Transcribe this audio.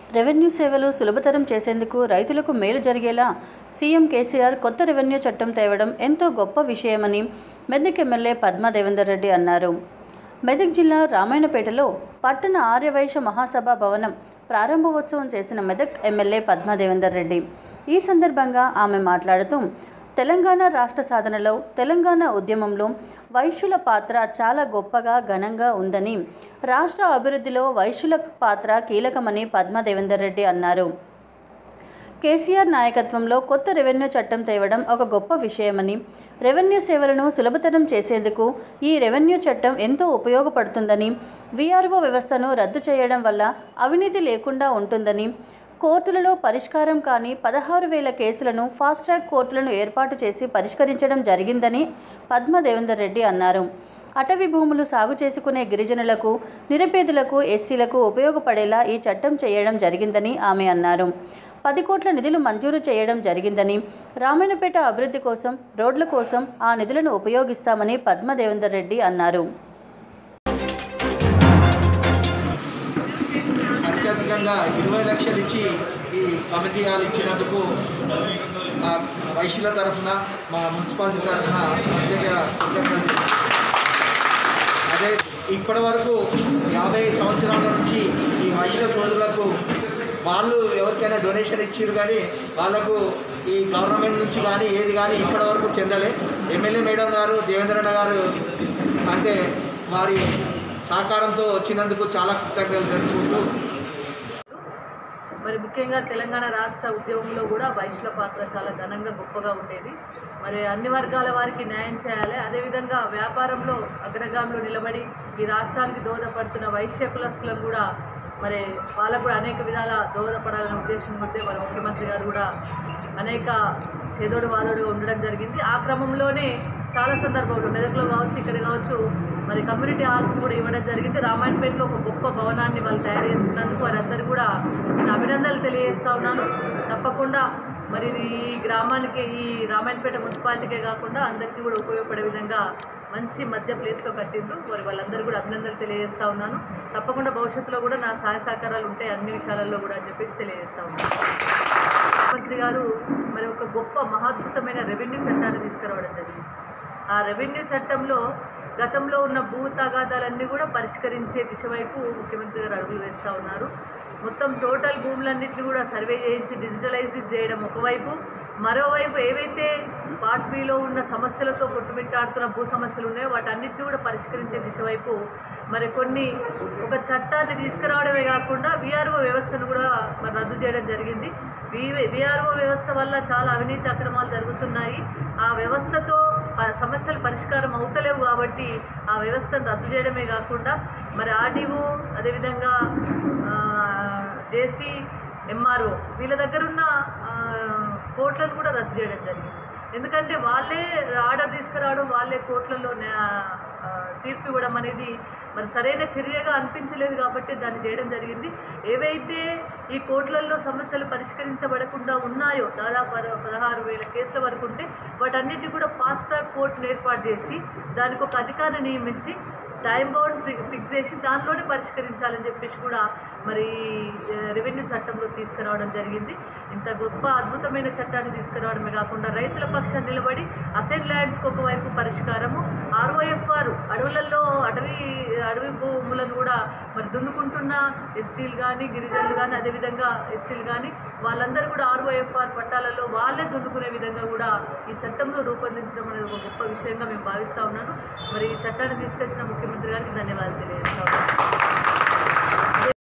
Revenue సేవలు సులభతరం చేసేందుకు రైతులకు మేలు జరిగేలా సీఎం కేసీఆర్ కొత్త రెవెన్యూ చట్టం తేవడం ఎంతో గొప్ప విషయమని మెదక్ ఎమ్మెల్యే పద్మా దేవేందర్ రెడ్డి అన్నారు. మెదక్ జిల్లా రామాయణపేటలో పట్టణ ఆర్యవైశ్య మహాసభ భవనం ప్రారంభోత్సవం చేసిన మెదక్ ఎమ్మెల్యే పద్మా దేవేందర్ రెడ్డి ఈ సందర్భంగా ఆమె మాట్లాడుతూ తెలంగాణ రాష్ట్ర సాధనలో తెలంగాణ ఉద్యమంలో వైశ్యుల పాత్ర చాలా గొప్పగా ఘనంగా ఉందని, రాష్ట్ర అభివృద్ధిలో వైశ్యుల పాత్ర కీలకమని పద్మా దేవేందర్ రెడ్డి అన్నారు. కేసీఆర్ నాయకత్వంలో కొత్త రెవెన్యూ చట్టం తేవడం ఒక గొప్ప విషయమని, రెవెన్యూ సేవలను సులభతరం చేసేందుకు ఈ రెవెన్యూ చట్టం ఎంతో ఉపయోగపడుతుందని, వీఆర్ఓ వ్యవస్థను రద్దు చేయడం వల్ల అవినీతి లేకుండా ఉంటుందని, కోర్టులలో పరిష్కారం కాని 16,000 కేసులను ఫాస్ట్ ట్రాక్ కోర్టులను ఏర్పాటు చేసి పరిష్కరించడం జరిగిందని పద్మా దేవేందర్ రెడ్డి అన్నారు. అటవీ భూములు సాగు చేసుకునే గిరిజనులకు, నిరుపేదలకు, ఎస్సీలకు ఉపయోగపడేలా ఈ చట్టం చేయడం జరిగిందని ఆమె అన్నారు. 10 కోట్ల నిధులు మంజూరు చేయడం జరిగిందని, రామాయణపేట అభివృద్ధి కోసం, రోడ్ల కోసం ఆ నిధులను ఉపయోగిస్తామని పద్మా దేవేందర్ రెడ్డి అన్నారు. అత్యధికంగా 20 లక్షలు ఇచ్చి ఈ కమిటీ హాల్ ఇచ్చినందుకు వైశ్యుల తరఫున, మా మున్సిపాలిటీ తరఫున ప్రత్యేక కృతజ్ఞతలు. అదే ఇప్పటి వరకు 50 సంవత్సరాల నుంచి ఈ వైశ్య సోదరులకు వాళ్ళు ఎవరికైనా డొనేషన్ ఇచ్చారు, కానీ వాళ్ళకు ఈ గవర్నమెంట్ నుంచి కానీ ఏది కానీ ఇప్పటి వరకు చెందలే. ఎమ్మెల్యే మేడం గారు, దేవేంద్రన్న గారు అంటే వారి సహకారంతో వచ్చినందుకు చాలా కృతజ్ఞతలు జరుపుకుంటూ, మరి ముఖ్యంగా తెలంగాణ రాష్ట్ర ఉద్యమంలో కూడా వైశ్యుల పాత్ర చాలా ఘనంగా గొప్పగా ఉండేది. మరి అన్ని వర్గాల వారికి న్యాయం చేయాలి. అదేవిధంగా వ్యాపారంలో అగ్రగామిలో నిలబడి ఈ రాష్ట్రానికి దోహదపడుతున్న వైశ్య కులస్తులను కూడా మరి వాళ్ళకు కూడా అనేక విధాల దోహదపడాలనే ఉద్దేశం ఉంటే మరి ముఖ్యమంత్రి గారు కూడా అనేక చేదోడు వాదోడుగా ఉండడం జరిగింది. ఆ క్రమంలోనే చాలా సందర్భంలో మెదక్లో కావచ్చు, ఇక్కడ కావచ్చు, మరి కమ్యూనిటీ హాల్స్ కూడా ఇవ్వడం జరిగింది. రామాయణపేటలో ఒక గొప్ప భవనాన్ని వాళ్ళు తయారు చేసుకున్నందుకు వారందరూ కూడా నేను అభినందనలు తెలియజేస్తా ఉన్నాను. తప్పకుండా మరి ఈ గ్రామానికి, ఈ రామాయణపేట మున్సిపాలిటీకే కాకుండా అందరికీ కూడా ఉపయోగపడే విధంగా మంచి మధ్య ప్లేస్లో కట్టిండ్రు. మరి వాళ్ళందరూ కూడా అభినందనలు తెలియజేస్తూ ఉన్నాను. తప్పకుండా భవిష్యత్తులో కూడా నా సహాయ సహకారాలు ఉంటాయి అన్ని విషయాలలో కూడా అని చెప్పేసి తెలియజేస్తూ ఉన్నాను. ముఖ్యమంత్రి గారు మరి ఒక గొప్ప మహాద్భుతమైన రెవెన్యూ చట్టాన్ని తీసుకురావడం జరిగింది. ఆ రెవెన్యూ చట్టంలో గతంలో ఉన్న భూ తగాదాలన్నీ కూడా పరిష్కరించే దిశ వైపు ముఖ్యమంత్రి గారు అడుగులు వేస్తూ ఉన్నారు. మొత్తం టోటల్ భూములన్నింటినీ కూడా సర్వే చేయించి డిజిటలైజ్ చేయడం ఒకవైపు, మరోవైపు ఏవైతే పార్ట్ బిలో ఉన్న సమస్యలతో కొట్టుమిట్టాడుతున్న భూ సమస్యలు ఉన్నాయో వాటన్నిటిని కూడా పరిష్కరించే దిశ వైపు మరి ఒక చట్టాన్ని తీసుకురావడమే కాకుండా వీఆర్ఓ వ్యవస్థను కూడా మరి రద్దు చేయడం జరిగింది. వీఆర్ఓ వ్యవస్థ వల్ల చాలా అవినీతి అక్రమాలు జరుగుతున్నాయి. ఆ వ్యవస్థతో సమస్యలు పరిష్కారం అవుతలేవు కాబట్టి ఆ వ్యవస్థను రద్దు చేయడమే కాకుండా మరి ఆర్డీఓ, అదేవిధంగా జేసీ, ఎంఆర్ఓ వీళ్ళ దగ్గరున్న కోర్టులను కూడా రద్దు చేయడం జరిగింది. ఎందుకంటే వాళ్ళే ఆర్డర్ తీసుకురావడం, వాళ్ళే కోర్టులలో తీర్పు ఇవ్వడం అనేది మరి సరైన చర్యగా అనిపించలేదు కాబట్టి దాన్ని చేయడం జరిగింది. ఏవైతే ఈ కోర్టులలో సమస్యలు పరిష్కరించబడకుండా ఉన్నాయో దాదాపు 16,000 కేసుల వరకు ఉంటే వాటన్నిటిని కూడా ఫాస్ట్ ట్రాక్ కోర్టును ఏర్పాటు చేసి దానికి ఒక అధికారిని నియమించి టైం బౌండ్ ఫిక్స్ చేసి దాంట్లోనే పరిష్కరించాలని చెప్పేసి కూడా మరి రెవెన్యూ చట్టంలో తీసుకురావడం జరిగింది. ఇంత గొప్ప అద్భుతమైన చట్టాన్ని తీసుకురావడమే కాకుండా రైతుల పక్షాన్ని నిలబడి అసైన్ ల్యాండ్స్కి ఒకవైపు పరిష్కారము, ఆర్ఓఎఫ్ఆర్ అడవులలో అడవి భూములను కూడా మరి దున్నుకుంటున్న ఎస్టీలు కానీ, గిరిజనులు కానీ, అదేవిధంగా ఎస్సీలు కానీ వాళ్ళందరూ కూడా ఆర్ఓఎఫ్ఆర్ పట్టాలలో వాళ్ళే దున్నుకునే విధంగా కూడా ఈ చట్టంలో రూపొందించడం అనేది ఒక గొప్ప విషయంగా మేము భావిస్తూ ఉన్నాను. మరి ఈ చట్టాన్ని తీసుకొచ్చిన ముఖ్యమంత్రి గారికి ధన్యవాదాలు తెలియజేస్తాము.